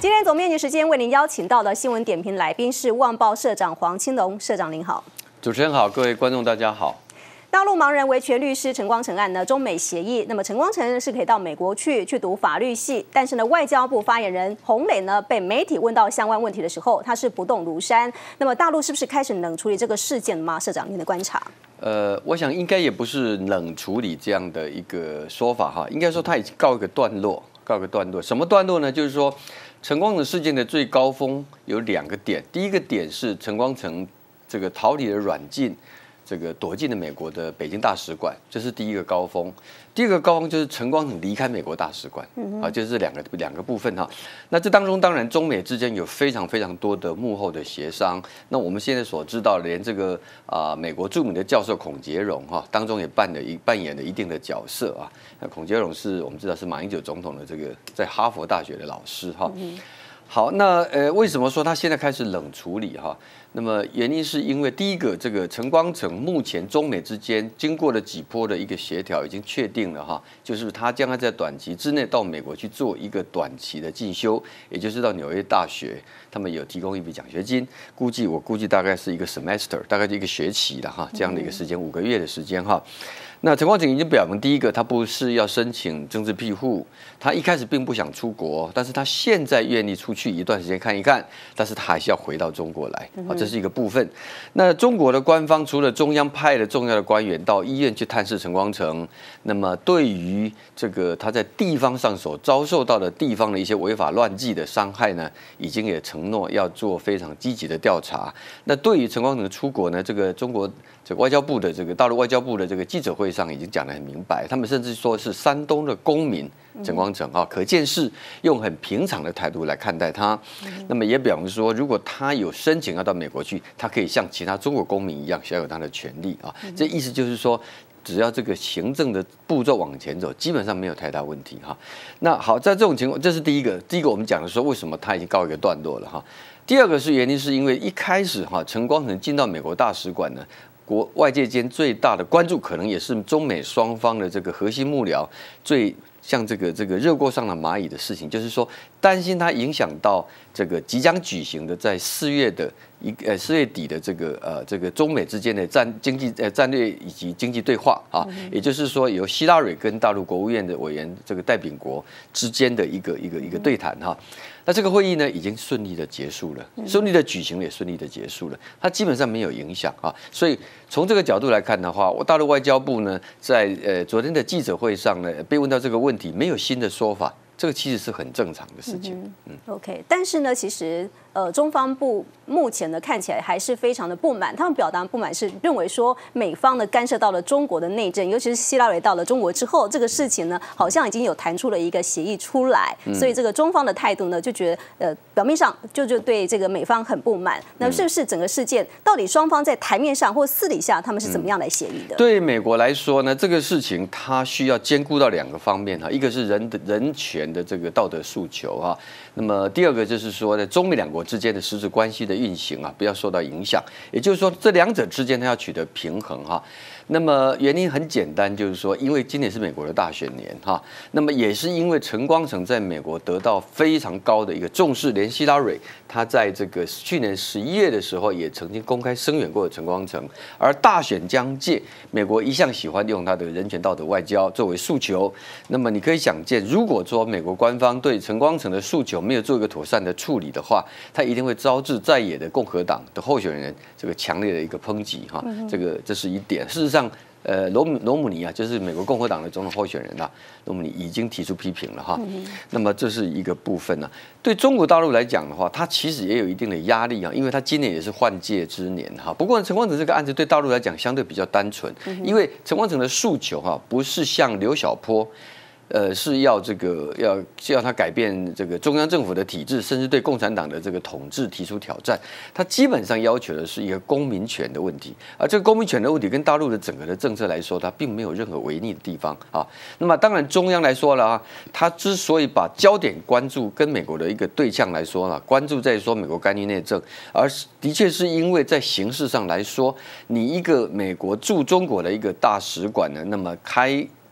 今天总编辑时间为您邀请到的新闻点评来宾是《旺报》社长黄清龙社长，您好。 主持人好，各位观众大家好。 大陆盲人维权律师陈光诚案呢，中美协议，那么陈光诚是可以到美国去读法律系，但是呢，外交部发言人洪磊呢，被媒体问到相关问题的时候，他是不动如山。那么大陆是不是开始冷处理这个事件了吗？社长，您的观察？ 我想应该也不是冷处理这样的一个说法哈，应该说他已经告一个段落。什么段落呢？就是说，陈光诚事件的最高峰有2个点。第一个点是陈光诚这个逃离了软禁，这个躲进了美国的北京大使馆，这是第一个高峰。第二个高峰就是陈光诚离开美国大使馆，就是这两个部分哈。那这当中当然中美之间有非常多的幕后的协商。那我们现在所知道，连这个美国著名的教授孔杰荣哈，当中也扮演了一定的角色啊。那孔杰荣是我们知道是马英九总统的这个在哈佛大学的老师哈。好，那为什么说他现在开始冷处理哈？那么原因是因为第一个，这个陈光诚目前中美之间经过了几波的一个协调，已经确定了哈，就是他将要在短期之内到美国去做一个短期的进修，也就是到纽约大学，他们有提供一笔奖学金，我估计大概是一个 semester， 大概就一个学期了哈，这样的一个时间，5个月的时间哈。那陈光诚已经表明，第一个，他不是要申请政治庇护，他一开始并不想出国，但是他现在愿意出去一段时间看一看，但是他还是要回到中国来，这是一个部分。那中国的官方除了中央派了重要的官员到医院去探视陈光诚，那么对于这个他在地方上所遭受到的地方的一些违法乱纪的伤害呢，已经也承诺要做非常积极的调查。那对于陈光诚出国呢，这个中国这个外交部的大陆外交部的这个记者会上已经讲得很明白，他们甚至说是山东的公民陈光诚啊，可见是用很平常的态度来看待他。那么也表明说，如果他有申请要到美国去，他可以像其他中国公民一样享有他的权利啊。这意思就是说，只要这个行政的步骤往前走，基本上没有太大问题哈。那好，在这种情况，这是第一个我们讲的说，为什么他已经告一个段落了哈。第二个原因是因为一开始哈，陈光诚进到美国大使馆呢，外界间最大的关注，可能也是中美双方的这个核心幕僚最像这个热锅上的蚂蚁的事情，就是说担心它影响到这个即将举行的在4月底的这个中美之间的战略以及经济对话啊，也就是说由希拉蕊跟大陆国务院的委员这个戴秉国之间的一个对谈哈。那这个会议呢，已经顺利的结束了，顺利的举行了，也顺利的结束了，它基本上没有影响啊。所以从这个角度来看的话，大陆外交部呢，在昨天的记者会上呢，被问到这个问题，没有新的说法，这个其实是很正常的事情。 OK， 但是呢，其实中方部目前呢看起来还是非常的不满，他们表达不满是认为说美方呢干涉到了中国的内政，尤其是希拉蕊到了中国之后，这个事情呢好像已经有谈出了一个协议出来，所以这个中方的态度呢就觉得表面上就对这个美方很不满。那是不是整个事件到底双方在台面上或私底下他们是怎么样来协议的？ 对美国来说呢，这个事情它需要兼顾到2个方面哈，一个是人权的这个道德诉求哈，那么第二个就是说呢，中美2国之间的实质关系的运行啊，不要受到影响。也就是说，这2者之间它要取得平衡哈。那么原因很简单，就是说，因为今年是美国的大选年哈，那么也是因为陈光诚在美国得到非常高的一个重视，连希拉蕊他在这个去年11月的时候也曾经公开声援过陈光诚，而大选将届，美国一向喜欢用他的人权道德外交作为诉求。那么你可以想见，如果说美国官方对陈光诚的诉求没有做一个妥善的处理的话，他一定会招致在野的共和党的候选人这个强烈的一个抨击哈，这是一点。事实上，罗姆尼啊，就是美国共和党的总统候选人啊，罗姆尼已经提出批评了哈。那么这是一个部分呢。对中国大陆来讲的话，它其实也有一定的压力啊，因为它今年也是换届之年哈。不过陈光诚这个案子对大陆来讲相对比较单纯，因为陈光诚的诉求哈，不是像刘晓波。是要他改变这个中央政府的体制，甚至对共产党的这个统治提出挑战。他基本上要求的是一个公民权的问题，而这个公民权的问题跟大陆的整个的政策来说，它并没有任何违逆的地方啊。那么当然中央来说了啊，他之所以把焦点关注跟美国的一个对象来说呢，关注在说美国干预内政，而的确是因为在形式上来说，你一个美国驻中国的一个大使馆呢，那么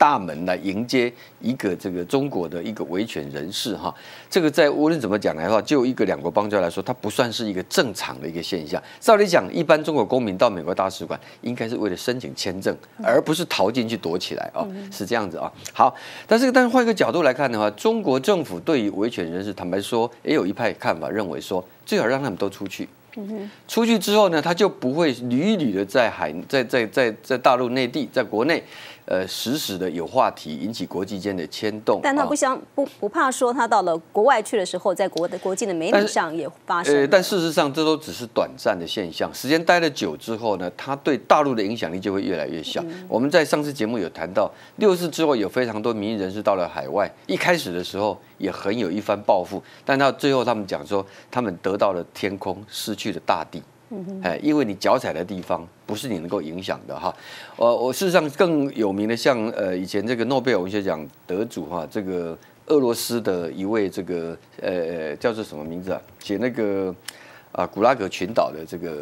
大门来迎接一个这个中国的一个维权人士哈。这个在无论怎么讲来的话，就一个两国邦交来说，它不算是一个正常的一个现象。照理讲，一般中国公民到美国大使馆应该是为了申请签证，而不是逃进去躲起来啊，是这样子啊。好，但是换一个角度来看的话，中国政府对于维权人士，坦白说，也有一派看法认为说，最好让他们都出去。出去之后呢，他就不会屡屡的在大陆内地，在国内，时的有话题，引起国际间的牵动。 但他不怕说他到了国外去的时候，在国际的媒体上也发生。 但事实上，这都只是短暂的现象。时间待了久之后呢，他对大陆的影响力就会越来越小。我们在上次节目有谈到，6·4之后有非常多民意人士到了海外，一开始的时候也很有一番抱负，但到最后他们讲说，他们得到了天空，失去了大地。因为你脚踩的地方不是你能够影响的哈。我事实上更有名的，像以前这个诺贝尔文学奖得主哈，这个俄罗斯的一位这个叫做什么名字啊？写那个古拉格群岛的这个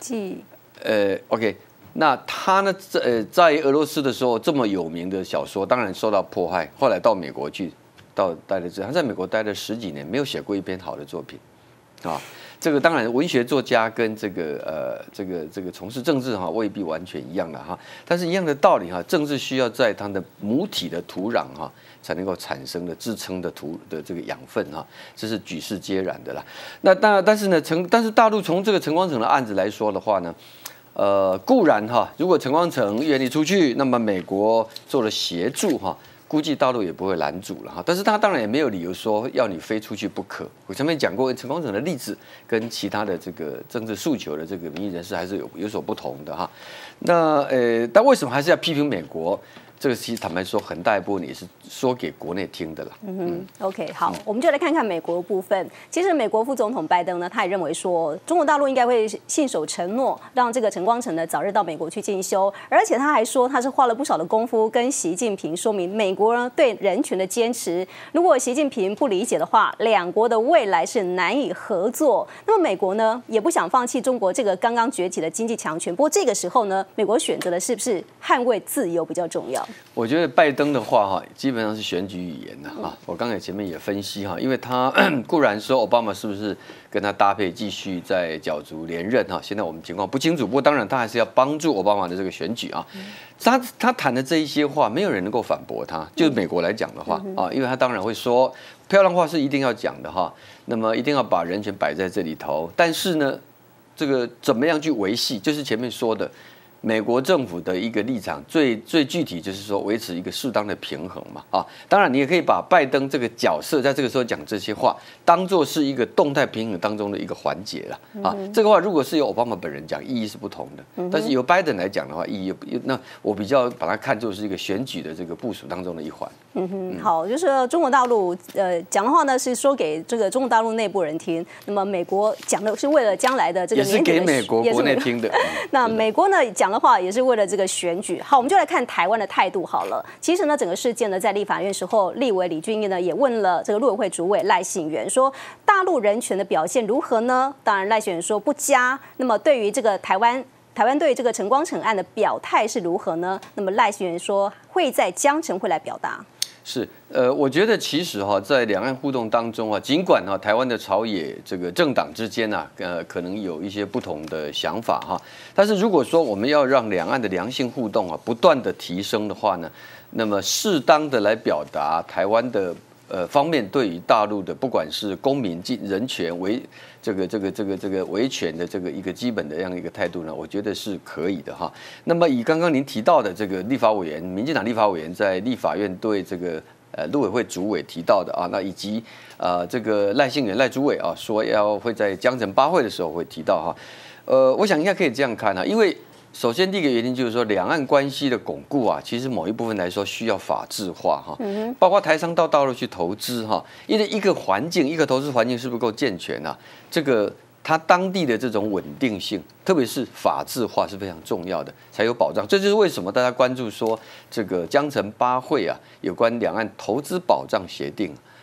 OK， 那他呢在俄罗斯的时候这么有名的小说，当然受到迫害，后来到美国去待了他在美国待了10几年，没有写过一篇好的作品啊。这个当然，文学作家跟这个从事政治哈未必完全一样的哈，但是一样的道理哈，政治需要在它的母体的土壤哈才能够产生的支撑的这个养分哈，这是举世皆然的啦。那当然，但是大陆从这个陈光诚的案子来说的话呢，固然哈，如果陈光诚愿意出去，那么美国做了协助哈。估计大陆也不会拦阻了哈，但是他当然也没有理由说要你非出去不可。我前面讲过，陈光诚的例子跟其他的这个政治诉求的这个民意人士还是有所不同的哈。那但为什么还是要批评美国？这个其实坦白说，很大一部分也是说给国内听的啦。 OK， 好，我们就来看看美国的部分。其实美国副总统拜登呢，他也认为说，中国大陆应该会信守承诺，让这个陈光诚呢早日到美国去进修。而且他还说，他是花了不少的功夫跟习近平说明美国呢对人权的坚持。如果习近平不理解的话，两国的未来是难以合作。那么美国呢也不想放弃中国这个刚刚崛起的经济强权。不过这个时候呢，美国选择的是不是捍卫自由比较重要？ 我觉得拜登的话哈，基本上是选举语言的哈。我刚才前面也分析哈，因为他固然说奥巴马是不是跟他搭配继续在角逐连任哈，现在我们情况不清楚。不过当然他还是要帮助奥巴马的这个选举啊。他谈的这一些话，没有人能够反驳他。就是美国来讲的话啊，因为他当然会说漂亮话是一定要讲的哈，那么一定要把人权摆在这里头。但是呢，这个怎么样去维系，就是前面说的。美国政府的一个立场最具体就是说维持一个适当的平衡嘛啊，当然你也可以把拜登这个角色在这个时候讲这些话，当做是一个动态平衡当中的一个环节了啊。这个话如果是由奥巴马本人讲，意义是不同的，但是由拜登来讲的话，意义那我比较把它看作是一个选举的这个部署当中的一环。 好，就是中国大陆讲的话呢是说给这个中国大陆内部人听，那么美国讲的是为了将来的这个也是给美国国内听的。 那美国呢讲的话也是为了这个选举。好，我们就来看台湾的态度好了。其实呢，整个事件呢，在立法院时候，立委李俊毅呢也问了这个陆委会主委赖幸元说，大陆人权的表现如何呢？当然赖幸元说不佳。那么对于这个台湾对这个陈光诚案的表态是如何呢？那么赖幸元说会在江城会来表达。 是，我觉得其实哈，在两岸互动当中啊，尽管台湾的朝野这个政党之间啊，可能有一些不同的想法哈，但是如果说我们要让两岸的良性互动啊不断的提升的话呢，那么适当的来表达台湾的方面对于大陆的不管是公民人权这个维权的这个一个基本的这样一个态度呢，我觉得是可以的哈。那么以刚刚您提到的这个立法委员，民进党立法委员在立法院对这个陆委会主委提到的啊，那以及这个赖幸元赖主委啊说会在江城八会的时候会提到哈，我想应该可以这样看啊，因为。首先，第一个原因就是说，两岸关系的巩固啊，其实某一部分来说需要法治化哈，包括台商到大陆去投资哈，因为一个环境，一个投资环境是不是够健全啊？这个它当地的这种稳定性，特别是法治化是非常重要的，才有保障。这就是为什么大家关注说这个江城八会啊，有关两岸投资保障协定。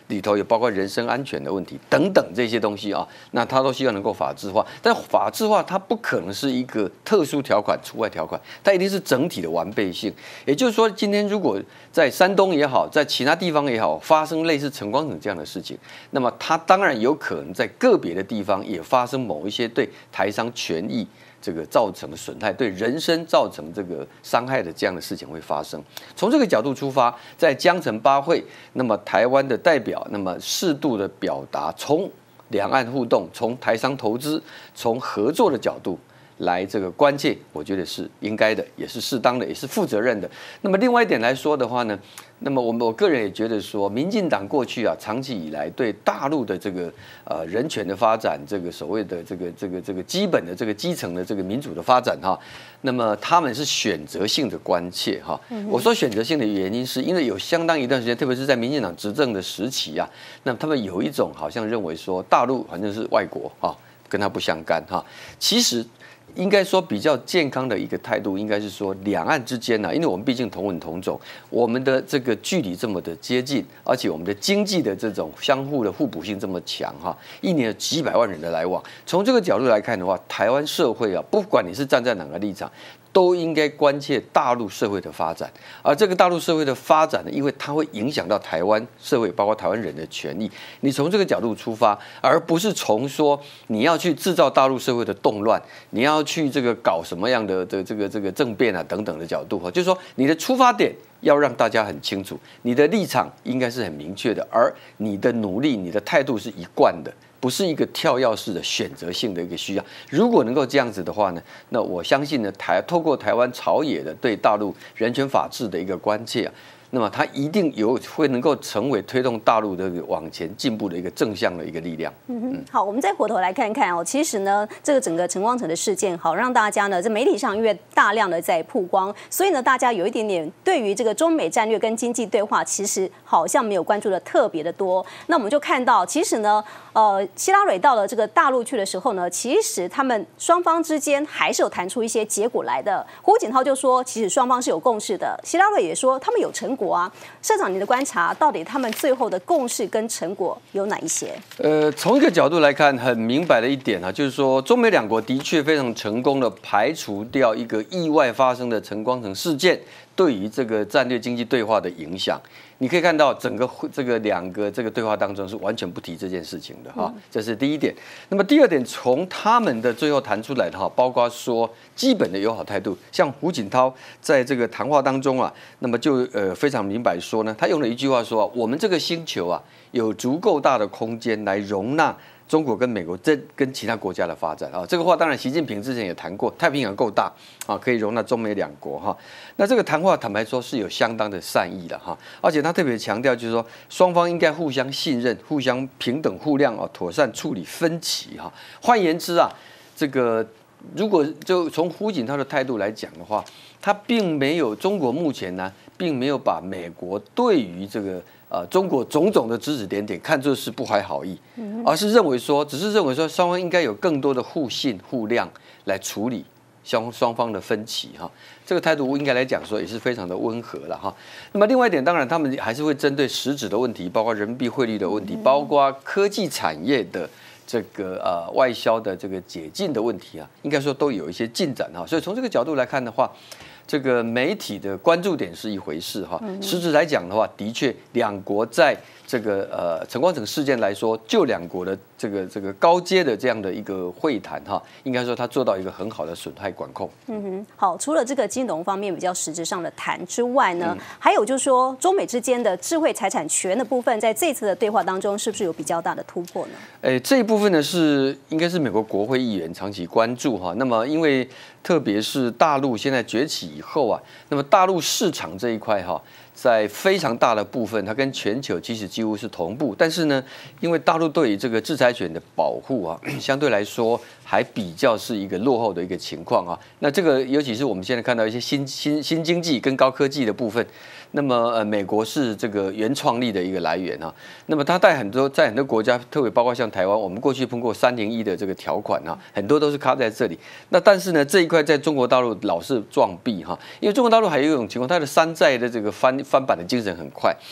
里头有包括人身安全的问题等等这些东西啊，那他都希望能够法制化。但法制化它不可能是一个特殊条款、除外条款，它一定是整体的完备性。也就是说，今天如果在山东也好，在其他地方也好，发生类似陈光诚这样的事情，那么它当然有可能在个别的地方也发生某一些对台商权益这个造成的损害，对人身造成这个伤害的这样的事情会发生。从这个角度出发，在江城八会，那么台湾的代表，那么适度的表达，从两岸互动、从台商投资、从合作的角度来这个关切，我觉得是应该的，也是适当的，也是负责任的。那么另外一点来说的话呢，那么我个人也觉得说，民进党过去啊，长期以来对大陆的这个人权的发展，这个所谓的这个基本的这个基层的这个民主的发展哈，那么他们是选择性的关切哈。我说选择性的原因，是因为有相当一段时间，特别是在民进党执政的时期啊，那么他们有一种好像认为说大陆反正是外国哈，跟他不相干哈。其实应该说比较健康的一个态度，应该是说两岸之间呢，因为我们毕竟同文同种，我们的这个距离这么的接近，而且我们的经济的这种相互的互补性这么强哈，一年有几百万人的来往。从这个角度来看的话，台湾社会啊，不管你是站在哪个立场，都应该关切大陆社会的发展。而这个大陆社会的发展呢，因为它会影响到台湾社会，包括台湾人的权益。你从这个角度出发，而不是从说你要去制造大陆社会的动乱，你要去这个搞什么样的这个政变啊等等的角度哈，就是说你的出发点要让大家很清楚，你的立场应该是很明确的，而你的努力、你的态度是一贯的。不是一个跳跃式的选择性的一个需要。如果能够这样子的话呢，那我相信呢，透过台湾朝野的对大陆人权法治的一个关切啊，那么它一定会能够成为推动大陆的往前进步的一个正向的一个力量。 好，我们再回头来看看哦，其实呢，这个整个陈光诚的事件，好让大家呢，在媒体上因为大量的在曝光，所以呢，大家有一点点对于这个中美战略跟经济对话，其实好像没有关注的特别的多。那我们就看到，其实呢，希拉蕊到了这个大陆去的时候呢，其实他们双方之间还是有谈出一些结果来的。胡锦涛就说，其实双方是有共识的。希拉蕊也说，他们有成果啊。社长，你的观察，到底他们最后的共识跟成果有哪一些？ 从一个角度来看，很明白的一点啊，就是说中美两国的确非常成功的排除掉一个意外发生的陈光诚事件对于这个战略经济对话的影响。你可以看到整个这个两个这个对话当中是完全不提这件事情的哈，这是第一点。那么第二点，从他们的最后谈出来的哈，包括说基本的友好态度，像胡锦涛在这个谈话当中啊，那么就非常明白说呢，他用了一句话说，我们这个星球啊有足够大的空间来容纳中国跟美国跟其他国家的发展啊，这个话当然习近平之前也谈过，太平洋够大啊，可以容纳中美两国哈。那这个谈话坦白说是有相当的善意的哈，而且他特别强调就是说双方应该互相信任、互相平等互谅啊，妥善处理分歧哈。换言之啊，这个如果就从胡锦涛的态度来讲的话，他并没有中国目前呢，并没有把美国对于这个中国种种的指指点点看作是不怀好意，而是只是认为说双方应该有更多的互信互谅来处理双方的分歧哈。这个态度应该来讲说也是非常的温和了哈。那么另外一点，当然他们还是会针对实质的问题，包括人民币汇率的问题，包括科技产业的这个外销的这个解禁的问题啊，应该说都有一些进展哈。所以从这个角度来看的话，这个媒体的关注点是一回事哈，实质来讲的话，的确两国在这个陈光诚事件来说，就两国的这个高阶的这样的一个会谈哈，应该说他做到一个很好的损害管控。 好，除了这个金融方面比较实质上的谈之外呢，还有就是说中美之间的智慧财产权的部分，在这次的对话当中，是不是有比较大的突破呢？ 这一部分呢应该是美国国会议员长期关注哈。那么因为特别是大陆现在崛起以后啊，那么大陆市场这一块哈，在非常大的部分，它跟全球其实几乎是同步。但是呢，因为大陆对于这个制裁权的保护啊，相对来说还比较是一个落后的一个情况啊。那这个尤其是我们现在看到一些新经济跟高科技的部分，那么美国是这个原创力的一个来源啊。那么它在很多国家，特别包括像台湾，我们过去碰过301的这个条款啊，很多都是卡在这里。那但是呢，这一块在中国大陆老是撞壁哈，因为中国大陆还有一种情况，它的山寨的这个翻版的精神很快。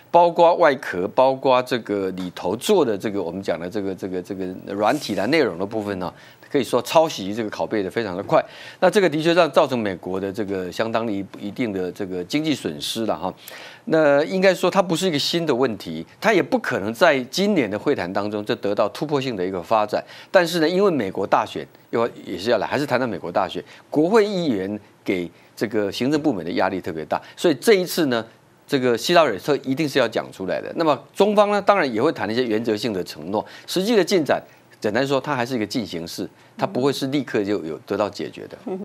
包括外壳，包括这个里头做的这个我们讲的这个软体的内容的部分呢，可以说抄袭这个拷贝的非常的快。那这个的确造成美国的这个相当一定的这个经济损失了哈。那应该说它不是一个新的问题，它也不可能在今年的会谈当中就得到突破性的一个发展。但是呢，因为美国大选也是要来，还是谈到美国大选，国会议员给这个行政部门的压力特别大，所以这一次呢，这个希拉蕊特一定是要讲出来的。那么中方呢，当然也会谈一些原则性的承诺，实际的进展，简单说，它还是一个进行式，它不会是立刻就有得到解决的。